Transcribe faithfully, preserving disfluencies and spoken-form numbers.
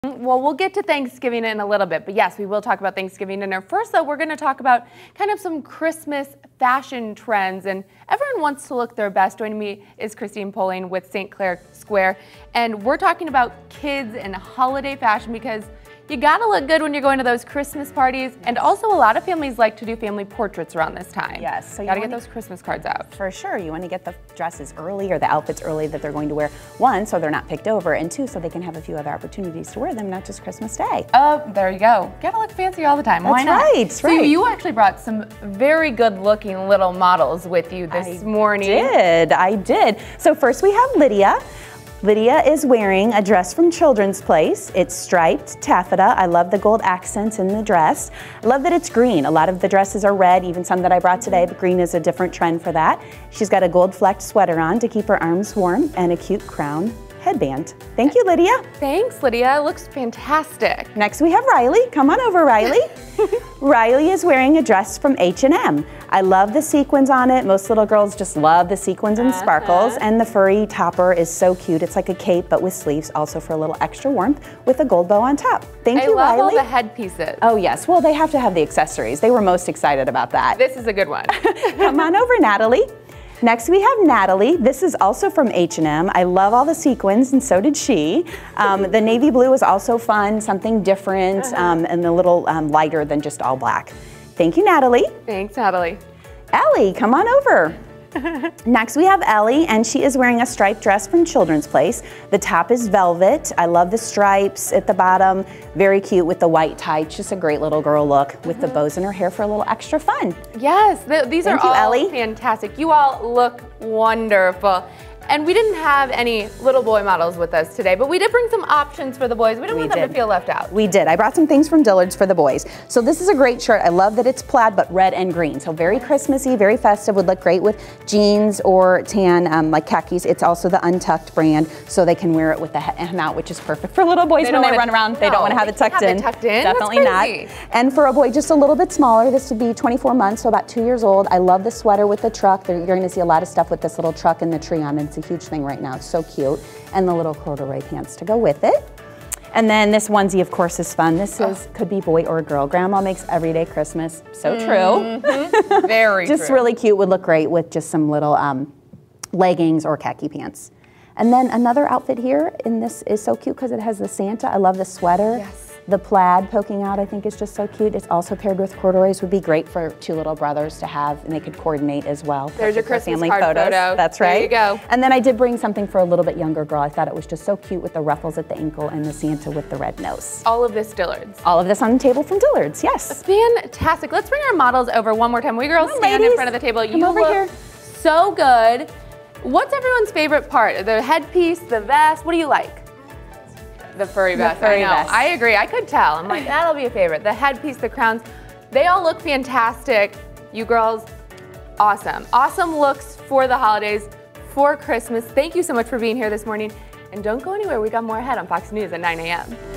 Well, we'll get to Thanksgiving in a little bit, but yes, we will talk about Thanksgiving dinner. First, though, we're going to talk about kind of some Christmas fashion trends, and everyone wants to look their best. Joining me is Christine Poling with Saint Clair Square, and we're talking about kids and holiday fashion because you gotta look good when you're going to those Christmas parties, and also a lot of families like to do family portraits around this time. Yes, so you gotta get those Christmas cards out. For sure, you want to get the dresses early or the outfits early that they're going to wear. One, so they're not picked over, and two, so they can have a few other opportunities to wear them, not just Christmas Day. Oh, there you go. Gotta look fancy all the time. That's Why not? Right, so right. you actually brought some very good-looking little models with you this I morning. Did I did? So first we have Lydia. Lydia is wearing a dress from Children's Place. It's striped taffeta. I love the gold accents in the dress. I love that it's green. A lot of the dresses are red, even some that I brought today, but green is a different trend for that. She's got a gold flecked sweater on to keep her arms warm and a cute crown headband. Thank you, Lydia. Thanks, Lydia. It looks fantastic. Next we have Riley. Come on over, Riley. Riley is wearing a dress from H and M. I love the sequins on it. Most little girls just love the sequins and uh-huh. sparkles, and the furry topper is so cute. It's like a cape, but with sleeves, also for a little extra warmth, with a gold bow on top. Thank I you, love Riley. all the headpieces. Oh yes, well they have to have the accessories. They were most excited about that. This is a good one. Come on over, Natalie. Next we have Natalie. This is also from H and M. I love all the sequins, and so did she. Um, the navy blue is also fun, something different, uh-huh. um, and a little um, lighter than just all black. Thank you, Natalie. Thanks, Natalie. Ellie, come on over. Next we have Ellie, and she is wearing a striped dress from Children's Place. The top is velvet. I love the stripes at the bottom. Very cute with the white tights. Just a great little girl look with mm-hmm. the bows in her hair for a little extra fun. Yes, th these Thank are you, all Ellie. fantastic. You all look wonderful. And we didn't have any little boy models with us today, but we did bring some options for the boys. We didn't We want them did. to feel left out. We did. I brought some things from Dillard's for the boys. So this is a great shirt. I love that it's plaid, but red and green. So very Christmassy, very festive. Would look great with jeans or tan, um, like khakis. It's also the Untucked brand, so they can wear it with the hem out, which is perfect for little boys They when don't they wanna- run around. no, they don't want to have it tucked have in. It tucked in. Definitely That's not. crazy. And for a boy just a little bit smaller, this would be twenty-four months, so about two years old. I love the sweater with the truck. You're going to see a lot of stuff with this little truck and the tree on it. It's a huge thing right now. It's so cute. And the little corduroy pants to go with it. And then this onesie, of course, is fun. This is could be boy or girl. Grandma makes everyday Christmas so true. Mm-hmm. Very just true. really cute. Would look great with just some little um, leggings or khaki pants. And then another outfit here, and this is so cute because it has the Santa. I love the sweater. Yes. The plaid poking out, I think, is just so cute. It's also paired with corduroys. Would be great for two little brothers to have, and they could coordinate as well. There's your Perfect for Christmas card photos. photo. That's There right. you go. And then I did bring something for a little bit younger girl. I thought it was just so cute with the ruffles at the ankle and the Santa with the red nose. All of this Dillard's. All of this on the table from Dillard's, yes. Fantastic. Let's bring our models over one more time. We girls Come on, stand in ladies. front of the table. Come you over look here. so good. What's everyone's favorite part? The headpiece, the vest? What do you like? The furry vest. The furry I know. vest. I agree. I could tell. I'm like, that'll be a favorite. The headpiece, the crowns, they all look fantastic. You girls, awesome. Awesome looks for the holidays, for Christmas. Thank you so much for being here this morning. And don't go anywhere. We got more ahead on Fox News at nine A M